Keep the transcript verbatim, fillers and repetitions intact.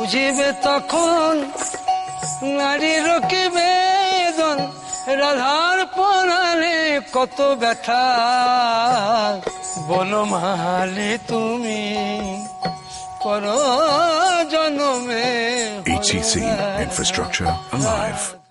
বুঝিবে তখন নারীর কি বেদন, রাধার পরাণে কত ব্যথা। বনমালী তুমি পর জনমে। H C C Infrastructure Alive.